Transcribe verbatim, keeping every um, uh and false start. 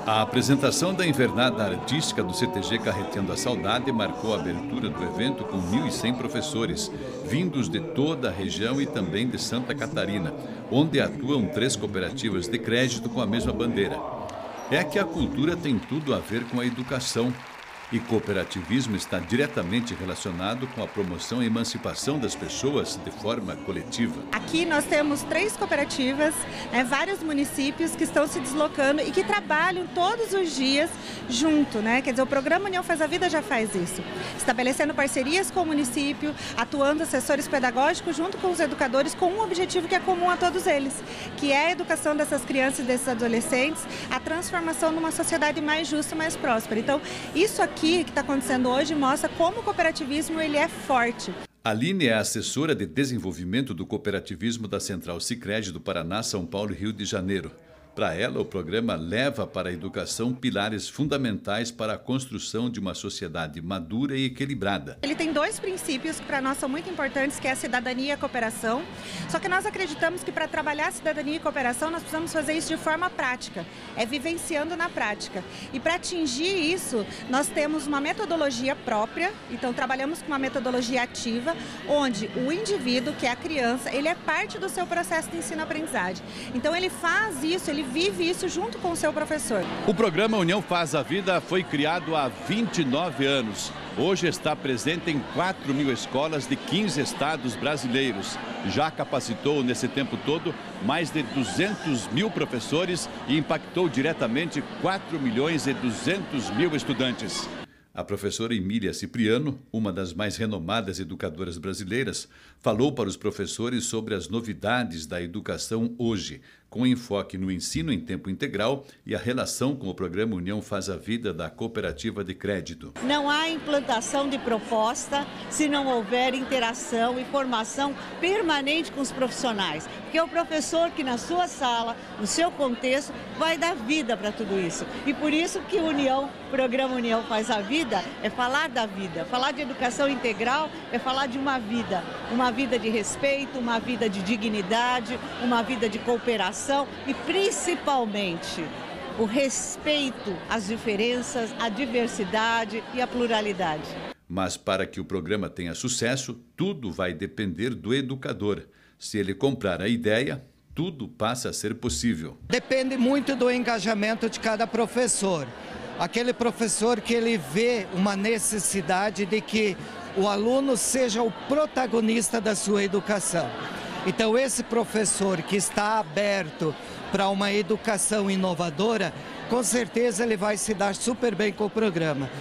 A apresentação da invernada artística do C T G Carreteando a Saudade marcou a abertura do evento com mil e cem professores, vindos de toda a região e também de Santa Catarina, onde atuam três cooperativas de crédito com a mesma bandeira. É que a cultura tem tudo a ver com a educação. E cooperativismo está diretamente relacionado com a promoção e emancipação das pessoas de forma coletiva. Aqui nós temos três cooperativas, né, vários municípios que estão se deslocando e que trabalham todos os dias junto, né? Quer dizer, o programa União Faz a Vida já faz isso, estabelecendo parcerias com o município, atuando assessores pedagógicos junto com os educadores com um objetivo que é comum a todos eles, que é a educação dessas crianças e desses adolescentes, a transformação numa sociedade mais justa e mais próspera. Então, isso aqui Aqui que está acontecendo hoje mostra como o cooperativismo ele é forte. Aline é assessora de desenvolvimento do cooperativismo da Central Sicredi do Paraná, São Paulo e Rio de Janeiro. Para ela, o programa leva para a educação pilares fundamentais para a construção de uma sociedade madura e equilibrada. Ele tem dois princípios que para nós são muito importantes, que é a cidadania e a cooperação. Só que nós acreditamos que para trabalhar a cidadania e cooperação nós precisamos fazer isso de forma prática, é vivenciando na prática. E para atingir isso, nós temos uma metodologia própria, então trabalhamos com uma metodologia ativa, onde o indivíduo, que é a criança, ele é parte do seu processo de ensino-aprendizagem. Então ele faz isso, ele vive isso junto com o seu professor. O programa União Faz a Vida foi criado há vinte e nove anos. Hoje está presente em quatro mil escolas de quinze estados brasileiros. Já capacitou nesse tempo todo mais de duzentos mil professores e impactou diretamente quatro milhões e duzentos mil estudantes. A professora Emília Cipriano, uma das mais renomadas educadoras brasileiras, falou para os professores sobre as novidades da educação hoje, com enfoque no ensino em tempo integral e a relação com o programa União Faz a Vida da Cooperativa de Crédito. Não há implantação de proposta se não houver interação e formação permanente com os profissionais, porque é o professor que na sua sala, no seu contexto, vai dar vida para tudo isso. E por isso que o União, o programa União Faz a Vida é falar da vida, falar de educação integral é falar de uma vida, uma vida de respeito, uma vida de dignidade, uma vida de cooperação e principalmente o respeito às diferenças, à diversidade e à pluralidade. Mas para que o programa tenha sucesso, tudo vai depender do educador. Se ele comprar a ideia, tudo passa a ser possível. Depende muito do engajamento de cada professor. Aquele professor que ele vê uma necessidade de que o aluno seja o protagonista da sua educação. Então, esse professor que está aberto para uma educação inovadora, com certeza ele vai se dar super bem com o programa.